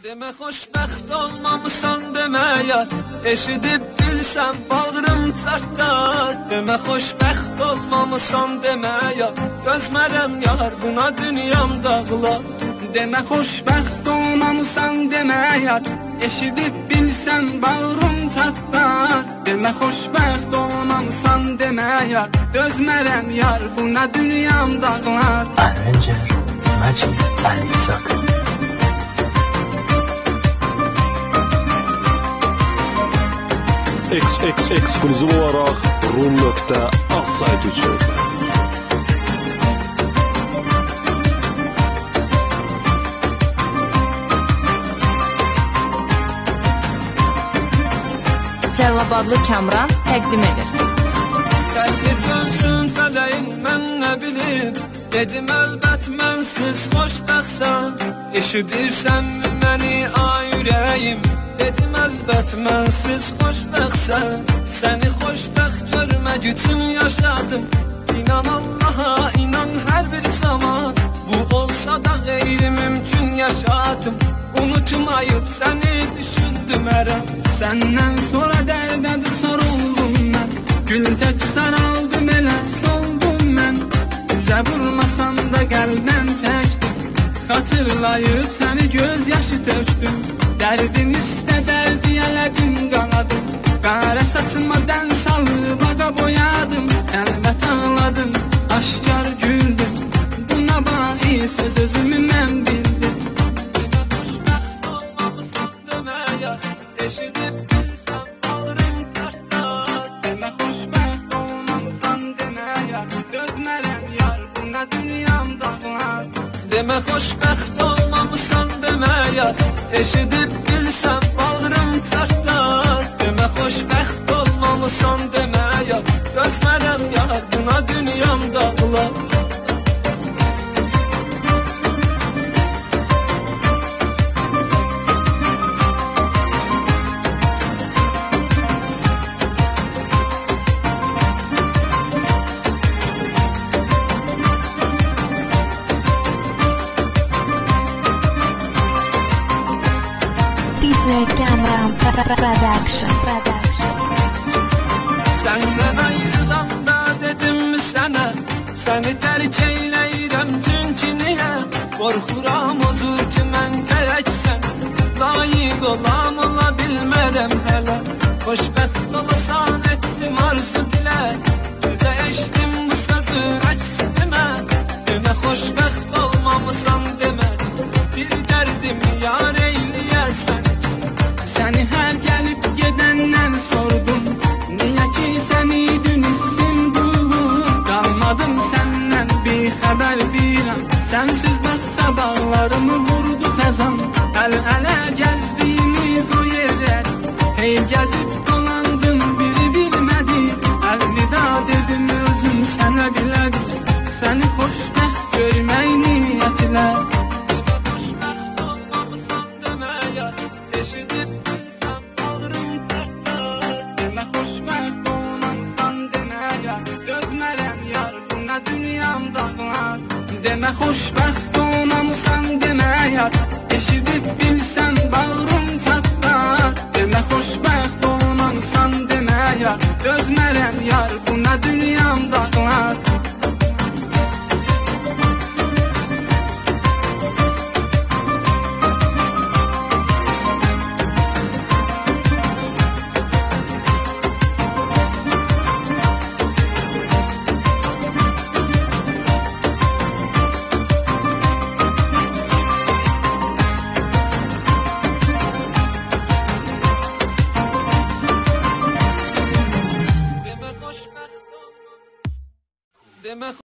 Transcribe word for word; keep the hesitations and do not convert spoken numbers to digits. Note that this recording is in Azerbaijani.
Demə xoşbəxt olmamısan demə yar, eşidib bilsən bağrım çatlar. Demə xoşbəxt olmamısan demə yar, gözmərəm yar buna dünyam dağlar. Demə xoşbəxt olmamısan demə yar, eşidib bilsən bağrım çatlar. Demə xoşbəxt olmamısan demə yar, gözmərəm yar buna dünyam dağlar. Arranger Majid Al-İshak. X X ekskluziv olaraq rum nöqtə az sayt üçün. Cəlilabadlı Kamran təqdim edir. Qəlbi çölsün fələyin mən nə bilim, dedim əlbət mənsiz xoşbəxtsən. Eşidirsən məni ay ürəyim, dedim əlbət mənsiz xoşbəxtsən. Səni xoşbəxt görmək üçün yaşadım, İnan Allaha, inan hər bir zaman. Bu olsa da qeyri-mümkün yaşadım, unutmayıb səni düşündüm ərəm. Səndən sonra dərdə düşər oldum mən, gül tək saraldım elə soldum mən. Üzə vurmasam da qəlbdən çəkdim, xatırlayıb səni göz yaşı tökdüm. Dərdin üstə dərdi elədim qanadım, qara saçıma dən salıb ağa boyadım. Əlbət ağladım, aşkar güldüm, buna bais öz özümü mən bildim. Xoşbəxt olmamısan demə yar, eşidib bilsən bağrım çatlar. Demə xoşbəxt olmamısan demə yar, gözmərəm yar buna dünyam dağlar. Demə xoşbəxt olmamısan demə yar, eşidib bilsən bağrım çatlar. Demə xoşbəxt olmamısan demə yar, gözmərəm yar buna dünyam dağlar. D J Kamran Production. Səndən ayrılanda dedim sənə, səni tərk eyləyirəm çünki niyə? Qorxuram odur ki mən gərəksən, layiq olam ola bilmərəm hələ. Xoşbəxt olasan etdim arzu dilə, güdə eşdim bu sözü əksdimə. Demə xoşbəxt olmamısan demə, bir dərdimi yar eyləyərsən. Səni hər gəlib gedəndən sordum, niyə ki səni dün hissim buldum. Qalmadım səndən bir xəbər bir an, sənsiz bax sabahlarımı vurdu təzan. Əl-ələ gəzdiyimiz o yerlər, hey gəzib dolandım biri bilmədi. Əlvida dedim özüm sənə bilədi, səni xoşbəxt görmək niyyətlə. Xoşbəxt olmamısan demə yar, eşidib bilsən bağrım çatlar. Demə xoşbəxt olmamısan demə yar, gözmərəm yar buna dünyam dağlar. Demə xoşbəxt olmamısan demə yar, eşidib bilsən bağrım çatlar. Demə xoşbəxt olmamısan demə yar, gözmərəm yar buna dünyam dağlar. Demə xoşbəxt olmamısan demə